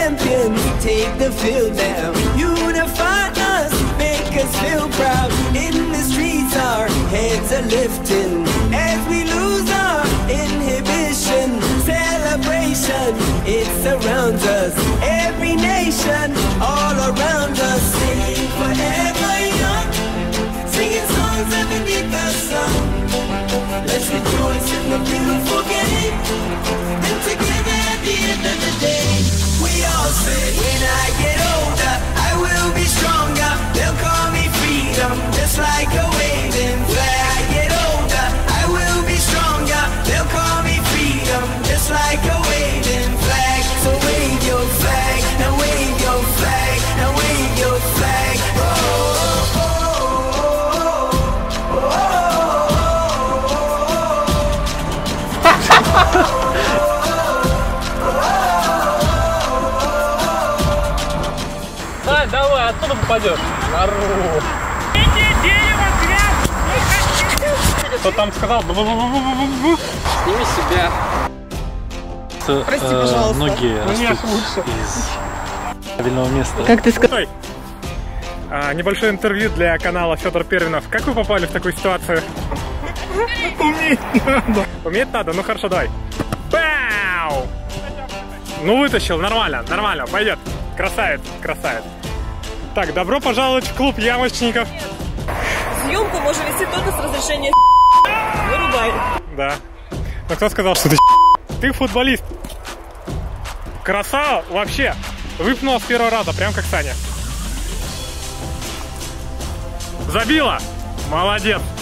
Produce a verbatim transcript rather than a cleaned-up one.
champions, take the field now. Unify us, make us feel proud. In the streets our heads are lifting as we lose our inhibition. Celebration, it surrounds us. Every nation, all around us. Sing forever young, singing songs underneath the sun. Let's rejoice in the beautiful game, and together at the end of the day, we all say, when I get older, I will be stronger. They'll call me freedom, just like a waving flag. I get older, I will be stronger. They'll call me freedom, just like a waving flag. So wave your flag, now wave your flag, now wave your flag. Oh, oh, oh, oh, oh, oh. Давай, давай, оттуда попадешь. Здорово. Кто там сказал? Сними себя. Прости, пожалуйста. Ноги растут из правильного места. Как ты сказал? А, небольшое интервью для канала Федор Первенов. Как вы попали в такую ситуацию? Уметь надо. Уметь надо? Ну хорошо, давай. Бау! Ну вытащил, нормально, нормально, пойдет. Красавец, красавец. Так, добро пожаловать в клуб ямочников. Съемку можно вести только с разрешения. Вырубай. Да. Но кто сказал, что ты Ты футболист. Красава вообще. Выпнула с первого раза, прям как Саня. Забила. Молодец.